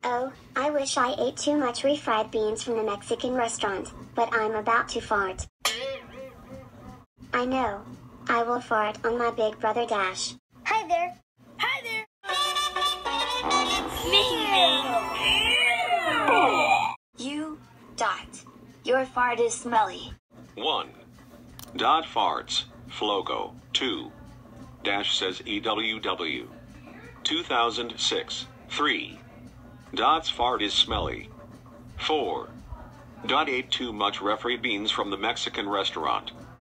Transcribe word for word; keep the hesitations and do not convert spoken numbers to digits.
Oh, I wish I ate too much refried beans from the Mexican restaurant, but I'm about to fart. I know. I will fart on my big brother Dash. Hi there. Hi there. You, Dot. Your fart is smelly. one. Dot farts, FlowGo. two. Dash says E W W. two thousand six. three. Dot's fart is smelly. four. Dot ate too much refried beans from the Mexican restaurant.